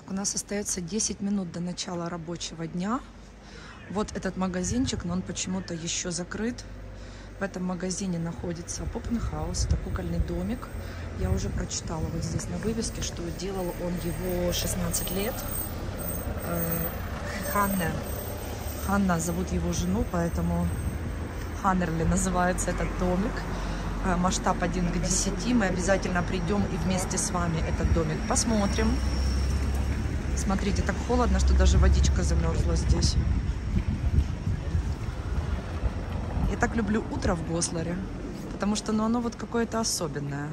У нас остается 10 минут до начала рабочего дня. Вот этот магазинчик, но он почему-то еще закрыт. В этом магазине находится Попенхаус, это кукольный домик. Я уже прочитала вот здесь на вывеске, что делал он его 16 лет. Ханна зовут его жену, поэтому Ханнерли называется этот домик. Масштаб 1 к 10. Мы обязательно придем и вместе с вами этот домик посмотрим. Смотрите, так холодно, что даже водичка замерзла здесь. Я так люблю утро в Госларе, потому что оно вот какое-то особенное.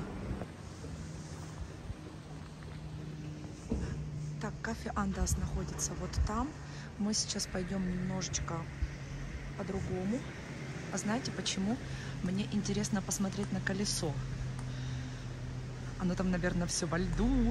Так, кафе Андас находится вот там. Мы сейчас пойдем немножечко по-другому. А знаете почему? Мне интересно посмотреть на колесо. Оно там, наверное, все во льду.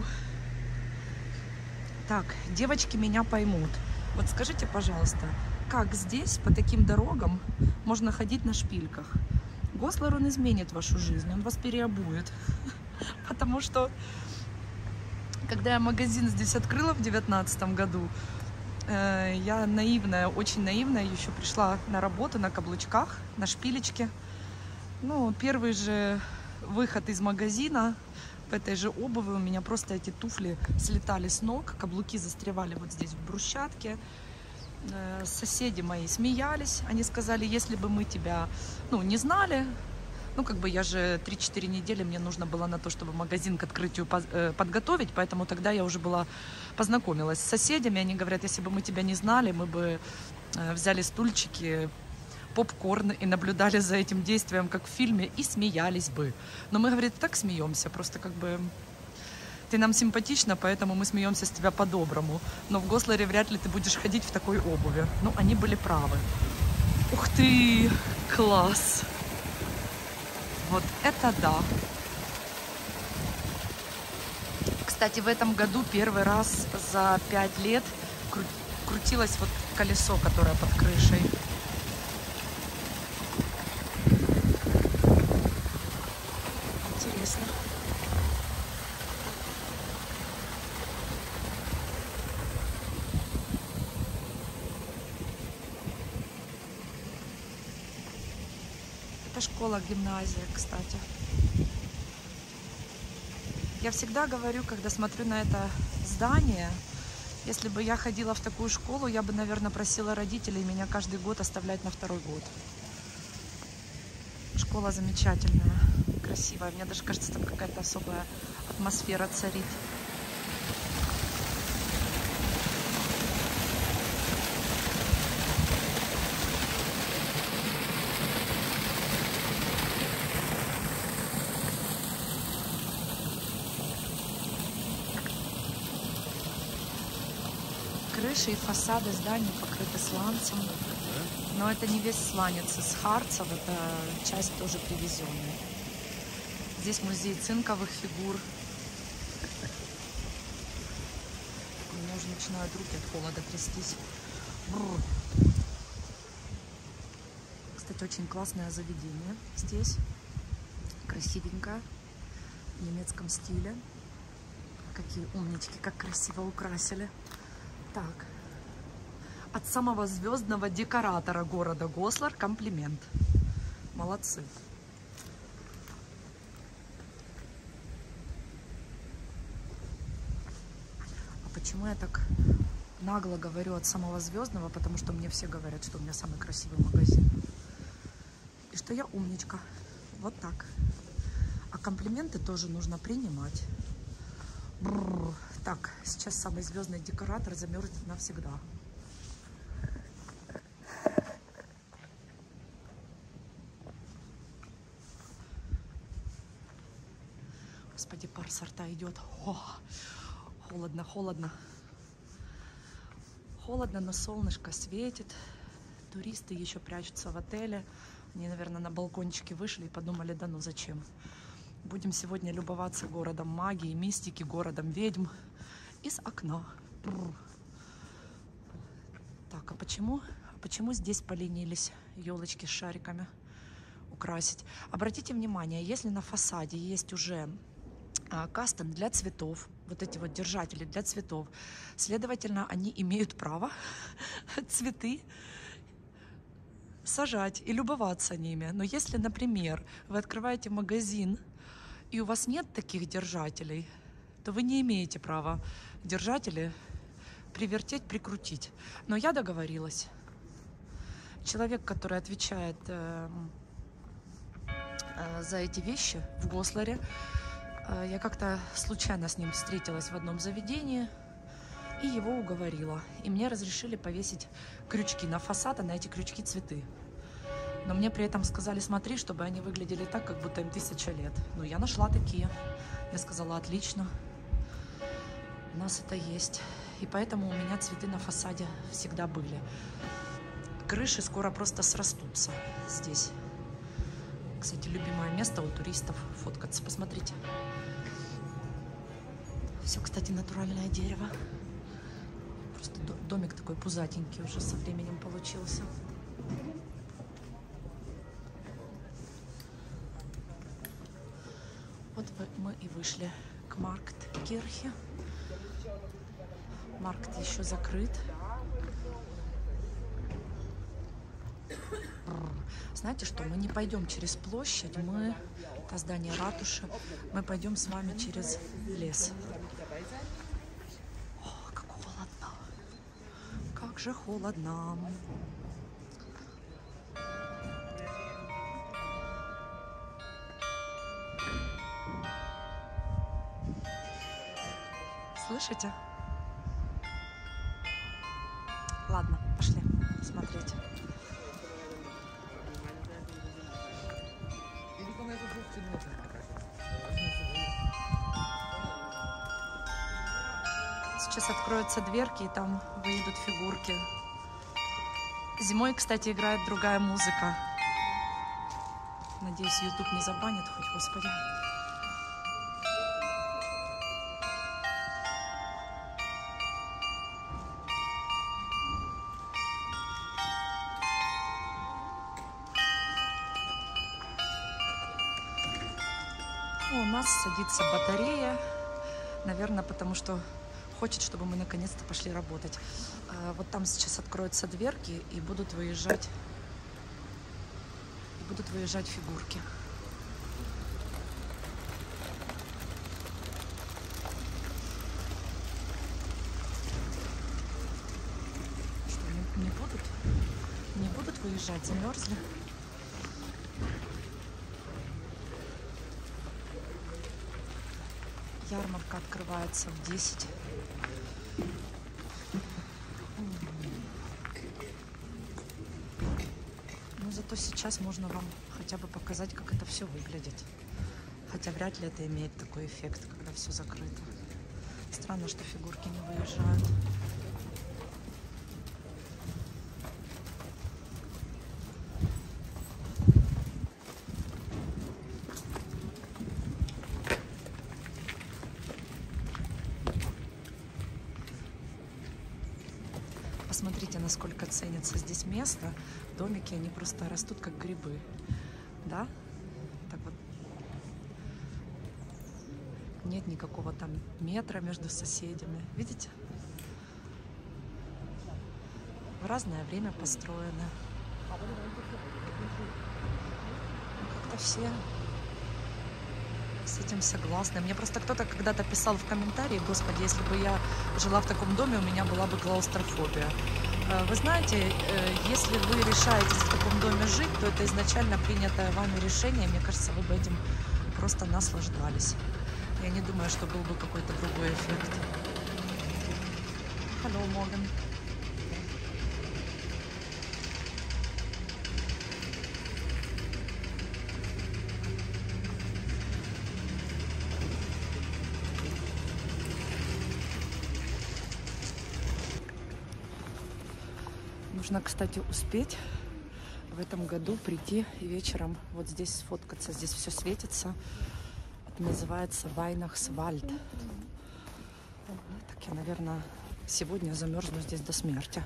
Так, девочки меня поймут. Вот скажите, пожалуйста, как здесь по таким дорогам можно ходить на шпильках? Гослар, он изменит вашу жизнь, он вас переобует. Потому что, когда я магазин здесь открыла в 2019 году, я наивная, очень наивная, еще пришла на работу на каблучках, на шпилечке. Ну, первый же выход из магазина в этой же обуви у меня просто эти туфли слетали с ног, каблуки застревали вот здесь в брусчатке. Соседи мои смеялись, они сказали, если бы мы тебя, не знали, я же 3-4 недели мне нужно было на то, чтобы магазин к открытию подготовить, поэтому тогда я уже познакомилась с соседями, они говорят, если бы мы тебя не знали, мы бы взяли стульчики, попкорн и наблюдали за этим действием, как в фильме, и смеялись бы. Но мы, говорит, так смеемся, просто ты нам симпатична, поэтому мы смеемся с тебя по-доброму. Но в Госларе вряд ли ты будешь ходить в такой обуви. Они были правы. Ух ты, класс! Вот это да! Кстати, в этом году первый раз за 5 лет крутилось вот колесо, которое под крышей. Интересно. Это школа-гимназия, кстати. Я всегда говорю, когда смотрю на это здание, если бы я ходила в такую школу, я бы, наверное, просила родителей меня каждый год оставлять на 2-й год. Школа замечательная, красивая. Мне даже кажется, там какая-то особая атмосфера царит. Крыши и фасады зданий покрыты сланцем. Но это не весь сланец из Харцев, это часть тоже привезенная. Здесь музей цинковых фигур. У меня уже начинают руки от холода трястись. Бррр. Кстати, очень классное заведение здесь. Красивенькое. В немецком стиле. Какие умнички, как красиво украсили. Так. От самого звездного декоратора города Гослар комплимент. Молодцы. А почему я так нагло говорю от самого звездного? Потому что мне все говорят, что у меня самый красивый магазин. И что я умничка. Вот так. А комплименты тоже нужно принимать. Бррр. Так, сейчас самый звездный декоратор замерзнет навсегда. Господи, пар со рта идет. О, холодно, холодно. Холодно, но солнышко светит. Туристы еще прячутся в отеле. Они, наверное, на балкончике вышли и подумали, да ну зачем. Будем сегодня любоваться городом магии, мистики, городом ведьм из окна. Так, а почему здесь поленились елочки с шариками украсить? Обратите внимание, если на фасаде есть уже кастом для цветов, вот эти вот держатели для цветов. Следовательно, они имеют право цветы сажать и любоваться ними. Но если, например, вы открываете магазин, и у вас нет таких держателей, то вы не имеете права держатели привертеть, прикрутить. Но я договорилась. Человек, который отвечает за эти вещи в Госларе, я как-то случайно с ним встретилась в одном заведении и его уговорила. И мне разрешили повесить крючки на фасад, а на эти крючки цветы. Но мне при этом сказали, смотри, чтобы они выглядели так, как будто им 1000 лет. Ну, я нашла такие. Я сказала, отлично, у нас это есть. И поэтому у меня цветы на фасаде всегда были. Крыши скоро просто срастутся здесь. Кстати, любимое место у туристов фоткаться. Посмотрите. Все, кстати, натуральное дерево. Просто домик такой пузатенький уже со временем получился. Вот мы и вышли к Маркт-Кирхе. Маркт еще закрыт. Знаете что, мы не пойдем через площадь, это здание ратуши, мы пойдем с вами через лес. О, как холодно, как же холодно. Слышите? Ладно, пошли смотреть. Сейчас откроются дверки, и там выйдут фигурки. Зимой, кстати, играет другая музыка. Надеюсь, YouTube не забанит, хоть, господи. У нас садится батарея, наверное, потому что хочет, чтобы мы наконец-то пошли работать. Вот там сейчас откроются дверки и будут выезжать фигурки. Что, не будут выезжать, замерзли? Ярмарка открывается в 10. Но зато сейчас можно вам хотя бы показать, как это все выглядит. Хотя вряд ли это имеет такой эффект, когда все закрыто. Странно, что фигурки не выезжают. Посмотрите, насколько ценится здесь место. Домики, они просто растут, как грибы. Да? Так вот. Нет никакого там метра между соседями. Видите? В разное время построено. Как-то все с этим согласны. Мне просто кто-то когда-то писал в комментарии, господи, если бы я жила в таком доме, у меня была бы клаустрофобия. Вы знаете, если вы решаетесь в таком доме жить, то это изначально принятое вами решение. Мне кажется, вы бы этим просто наслаждались. Я не думаю, что был бы какой-то другой эффект. Hello, Morgan. Нужно, кстати, успеть в этом году прийти и вечером вот здесь сфоткаться. Здесь все светится. Это называется Вайнахсвальд. Так я, наверное, сегодня замерзну здесь до смерти.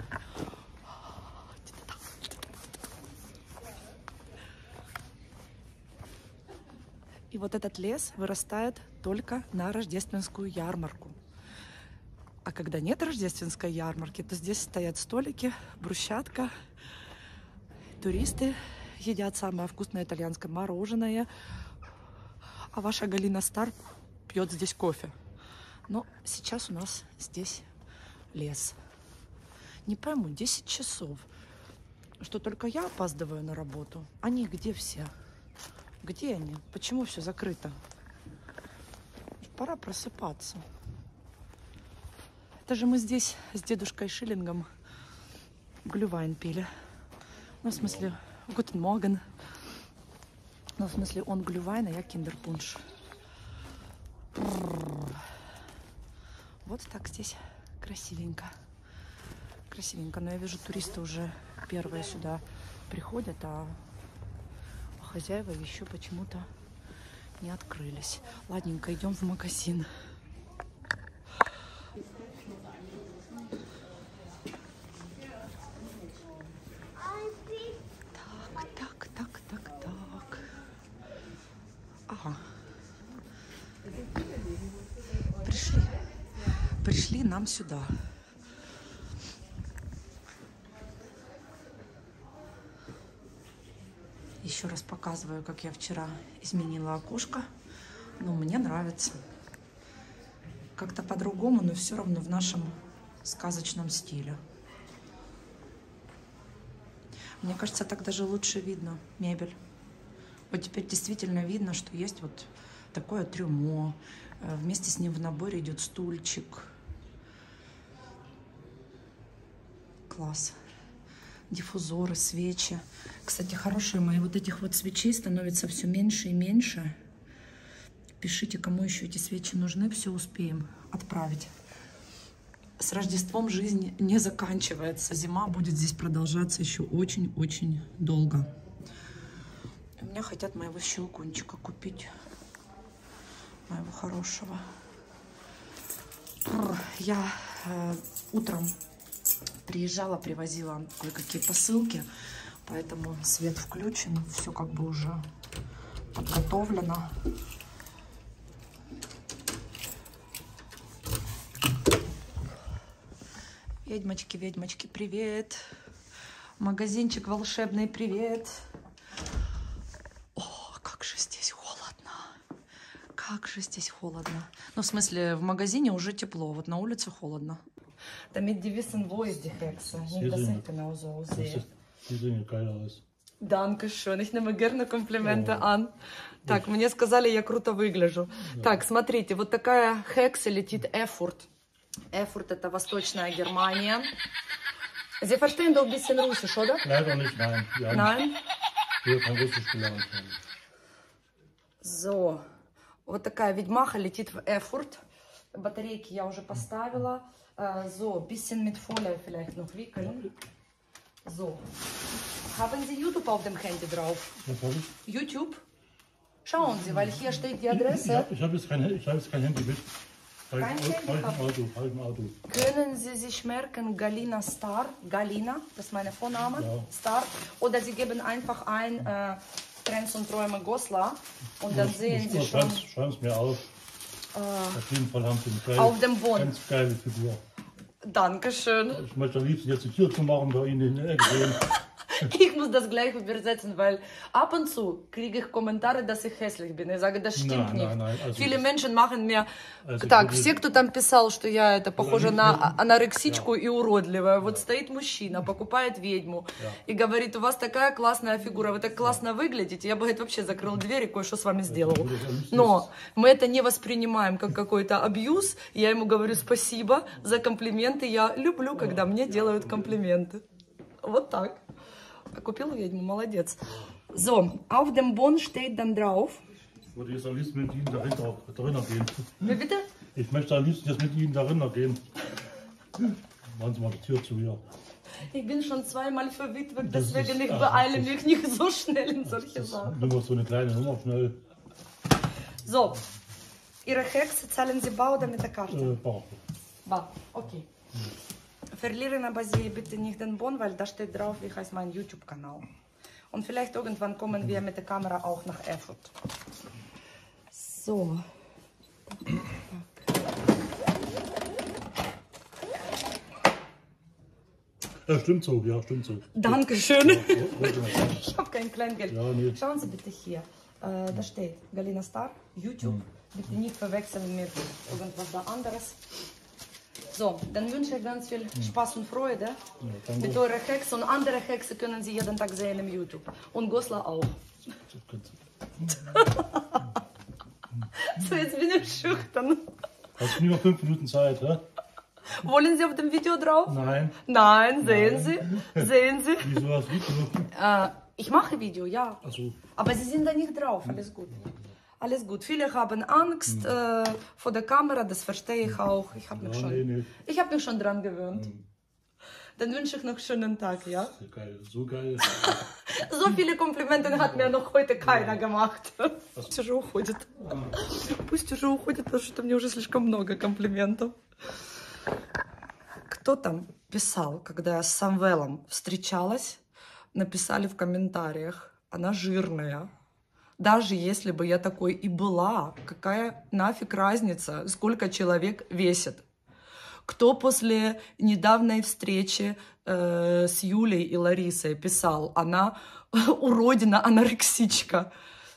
И И вот этот лес вырастает только на рождественскую ярмарку. А когда нет рождественской ярмарки, то здесь стоят столики, брусчатка. Туристы едят самое вкусное итальянское мороженое. А ваша Галина Стар пьет здесь кофе. Но сейчас у нас здесь лес. Не пойму, 10 часов. Что только я опаздываю на работу. Они где все? Где они? Почему все закрыто? Пора просыпаться. Это же мы здесь с дедушкой Шиллингом глювайн пили. Ну, в смысле, Guten Morgen. Ну, в смысле, он глювайн, а я киндерпунш. Вот так здесь красивенько. Красивенько. Но я вижу, туристы уже первые сюда приходят, а хозяева еще почему-то не открылись. Ладненько, идем в магазин. Так. Ага. Пришли нам сюда. Еще раз показываю, как я вчера изменила окошко. Ну, мне нравится. Как-то по-другому, но все равно в нашем сказочном стиле. Мне кажется, так даже лучше видно мебель. Вот теперь действительно видно, что есть вот такое трюмо. Вместе с ним в наборе идет стульчик. Класс. Диффузоры, свечи. Кстати, хорошие мои вот этих вот свечей становится все меньше и меньше. Пишите, кому еще эти свечи нужны, все успеем отправить. С Рождеством жизнь не заканчивается. Зима будет здесь продолжаться еще очень-очень долго. У меня хотят моего щелкунчика купить. Моего хорошего. Я утром приезжала, привозила кое-какие посылки. Поэтому свет включен. Все как бы уже подготовлено. Ведьмочки, привет. Магазинчик волшебный, привет. О, как же здесь холодно. Как же здесь холодно. Ну, в смысле, в магазине уже тепло, вот на улице холодно. Damit die wissen, wo ist die Hexe. Nicht, dass ich genauso aussehe. Die sehen geil aus. Dankeschön. Ich nehme gerne Komplimente an. Так, мне сказали, я круто выгляжу. Так, смотрите, вот такая Hexe летит Erfurt. Erfurt — это Восточная Германия. Sie verstehen doch ein bisschen Russisch, oder? Leider nicht, nein. Nein? Wir haben Russisch gelernt. So, вот такая ведьмаха летит в Erfurt. Батарейки я уже поставила. So, bisschen mit Folie vielleicht noch wickeln. So. Haben Sie YouTube auf dem Handy drauf? Was habe ich? YouTube? Schauen Sie, weil hier steht die Adresse. Ja, ich habe jetzt kein Handy mit. Kein Handy? Halt im Auto. Können Sie sich merken, Galina Star? Galina, das ist mein Vorname. Ja. Star. Oder Sie geben einfach ein Trends und Träume Goslar und dann sehen Sie schon. Schreiben es mir auf. Auf jeden Fall haben Sie eine geile, Auf dem Bund. ganz geile Figur. Dankeschön. Ich möchte am liebsten jetzt die Tür zu machen, bei Ihnen in der Ecke gehen. Ich muss das gleich übersetzen, weil ab und zu kriege ich Kommentare, dass ich hässlich bin. Ich sage, das stimmt nicht. Nein, also Viele Menschen machen mir... Also так, wirklich- все, кто там писал, что я это похожа на анорексичку и уродливая. Вот стоит мужчина, покупает ведьму и говорит, у вас такая классная фигура, вы так классно выглядите. Я бы, говорит, вообще закрыл дверь и кое-что с вами сделал. Но мы это не воспринимаем как какой-то абьюз. Я ему говорю спасибо за комплименты. Я люблю, когда мне делают комплименты. Вот так. Купил ведьму, молодец. So, auf dem Bon steht dann drauf. Ich würde jetzt am liebsten mit Ihnen dahinter gehen. Wie bitte? Ich möchte am liebsten jetzt mit Ihnen dahinter gehen. Machen Sie mal die Tür zu hier. Ich bin schon zweimal verwitwet, Das deswegen ist- ich ach, beeile das- mich nicht so schnell in solche Sachen. Nur so eine kleine Nummer schnell. So, Ihre Hexe zahlen Sie bar oder mit der Karte? Bar. Bar, okay. Verlieren aber Sie bitte nicht den Bon, weil da steht drauf, wie heißt mein YouTube-Kanal. Und vielleicht irgendwann kommen wir mit der Kamera auch nach Erfurt. So. Ja, stimmt so, ja, stimmt so. Dankeschön. Ja, Ich habe kein Kleingeld. Ja, nee. Schauen Sie bitte hier. Da steht Galina Star, YouTube. Bitte nicht verwechseln mit irgendwas da anderes. So, dann wünsche ich ganz viel Spaß und Freude mit eurer Hexe. Und andere Hexe können Sie jeden Tag sehen im YouTube. Und Goslar auch. So, jetzt bin ich schüchtern. Hast du nur noch 5 Minuten Zeit, hä? Wollen Sie auf dem Video drauf? Nein. Nein, sehen Sie. Sehen Sie. Wieso hast du Video? Ich mache Video, ja. Ach so. Aber Sie sind da nicht drauf. Alles gut. Alles gut. Viele haben Angst vor der Kamera, das verstehe ich auch. Ich habe mich, ich hab mich schon dran gewöhnt. Dann wünsche ich noch einen schönen Tag, ja? Geil, so geil. So viele Komplimente hat mir noch heute keiner gemacht. Пусть уже уходит. Пусть уже уходит, потому что мне уже слишком много комплиментов. Кто там писал, когда я с Самвелом встречалась, написали в комментариях, она жирная. Даже если бы я такой и была, какая нафиг разница, сколько человек весит? Кто после недавней встречи с Юлей и Ларисой писал, она уродина, анорексичка.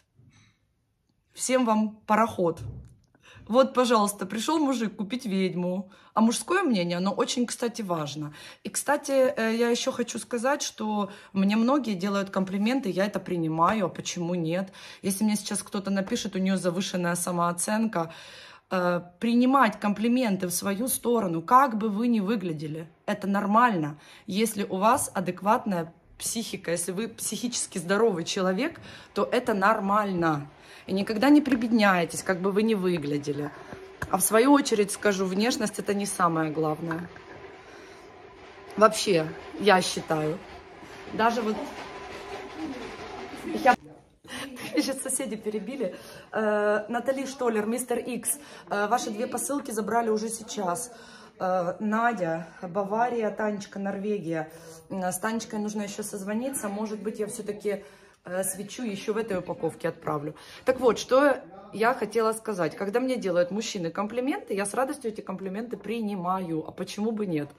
Всем вам пароход. Вот, пожалуйста, пришел мужик купить ведьму. А мужское мнение, оно очень, кстати, важно. И, кстати, я еще хочу сказать, что мне многие делают комплименты, я это принимаю, а почему нет? Если мне сейчас кто-то напишет, у нее завышенная самооценка, принимать комплименты в свою сторону, как бы вы ни выглядели, это нормально. Если у вас адекватная психика, если вы психически здоровый человек, то это нормально. И никогда не прибедняйтесь, как бы вы ни выглядели. А в свою очередь скажу, внешность это не самое главное. Вообще, я считаю. Даже вот... Сейчас соседи перебили. Натали Штоллер, Мистер Икс, ваши 2 посылки забрали уже сейчас. Надя, Бавария, Танечка, Норвегия. С Танечкой нужно еще созвониться. Может быть, я все-таки свечу еще в этой упаковке отправлю. Так вот, что я хотела сказать. Когда мне делают мужчины комплименты, я с радостью эти комплименты принимаю. А почему бы нет?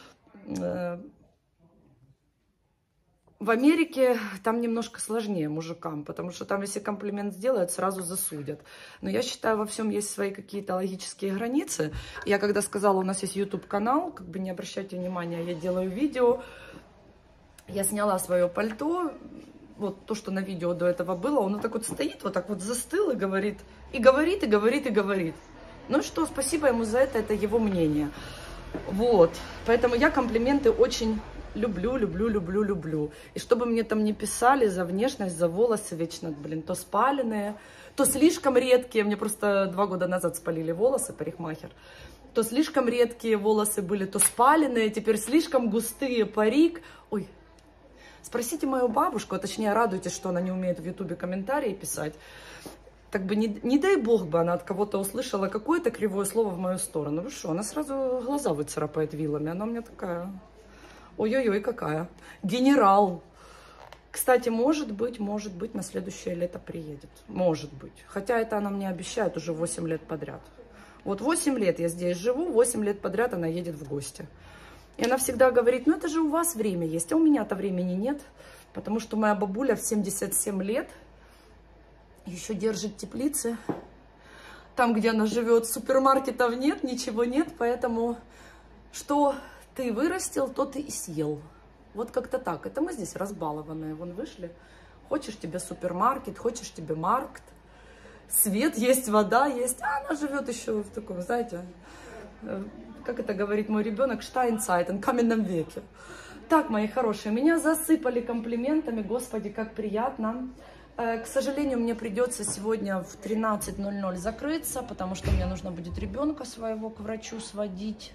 В Америке там немножко сложнее мужикам, потому что там, если комплимент сделают, сразу засудят. Но я считаю, во всем есть свои какие-то логические границы. Я когда сказала, у нас есть YouTube-канал, как бы не обращайте внимания, я делаю видео. Я сняла свое пальто, вот то, что на видео до этого было, он вот так вот стоит, вот так вот застыл и говорит, и говорит, и говорит, и говорит. Ну что, спасибо ему за это его мнение. Вот, поэтому я комплименты очень... Люблю. И чтобы мне там не писали за внешность, за волосы вечно, блин, то спаленные, то слишком редкие. Мне просто 2 года назад спалили волосы, парикмахер. То слишком редкие волосы были, то спаленные, теперь слишком густые, парик. Ой, спросите мою бабушку, а точнее радуйтесь, что она не умеет в ютубе комментарии писать. Так бы не дай бог бы она от кого-то услышала какое-то кривое слово в мою сторону. Вы что, она сразу глаза выцарапает вилами, она у меня такая... Ой-ой-ой, какая. Генерал. Кстати, может быть, на следующее лето приедет. Может быть. Хотя это она мне обещает уже 8 лет подряд. Вот 8 лет я здесь живу, 8 лет подряд она едет в гости. И она всегда говорит, ну это же у вас время есть, а у меня-то времени нет. Потому что моя бабуля в 77 лет еще держит теплицы. Там, где она живет, супермаркетов нет, ничего нет, поэтому что... Ты вырастил, то ты и съел. Вот как-то так. Это мы здесь разбалованные. Вон вышли. Хочешь тебе супермаркет, хочешь тебе маркет. Свет есть, вода есть. А она живет еще в таком, знаете, как это говорит мой ребенок, Штайнцайтен, каменном веке. Так, мои хорошие, меня засыпали комплиментами. Господи, как приятно. К сожалению, мне придется сегодня в 13:00 закрыться, потому что мне нужно будет ребенка своего к врачу сводить.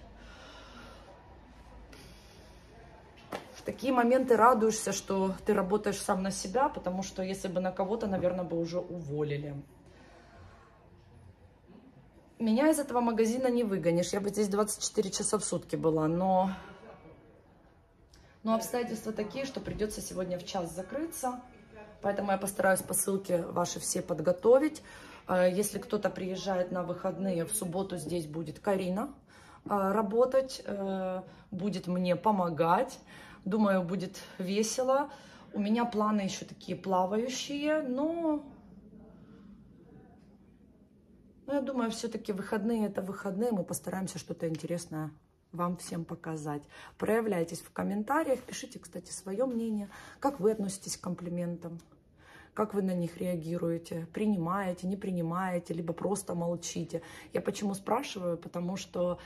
В такие моменты радуешься, что ты работаешь сам на себя, потому что если бы на кого-то, наверное, бы уже уволили. Меня из этого магазина не выгонишь. Я бы здесь 24 часа в сутки была, но обстоятельства такие, что придется сегодня в час закрыться. Поэтому я постараюсь посылки ваши все подготовить. Если кто-то приезжает на выходные, в субботу здесь будет Карина работать, будет мне помогать. Думаю, будет весело. У меня планы еще такие плавающие, но я думаю, все-таки выходные это выходные. Мы постараемся что-то интересное вам всем показать. Проявляйтесь в комментариях, пишите, кстати, свое мнение, как вы относитесь к комплиментам, как вы на них реагируете, принимаете, не принимаете, либо просто молчите. Я почему спрашиваю? Потому что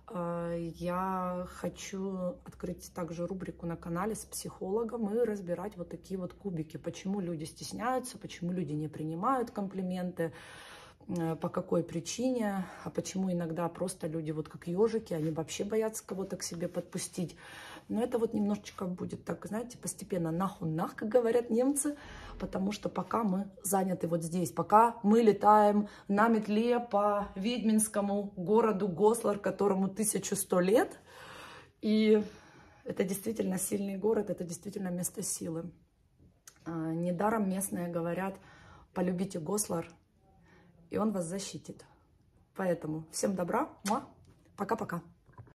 я хочу открыть также рубрику на канале с психологом и разбирать вот такие вот кубики. Почему люди стесняются, почему люди не принимают комплименты, по какой причине, а почему иногда просто люди вот как ежики, они вообще боятся кого-то к себе подпустить. Но это вот немножечко будет так, знаете, постепенно нах, как говорят немцы, потому что пока мы заняты вот здесь, пока мы летаем на метле по ведьминскому городу Гослар, которому 1100 лет, и это действительно сильный город, это действительно место силы. Недаром местные говорят: полюбите Гослар, и он вас защитит. Поэтому всем добра, пока-пока.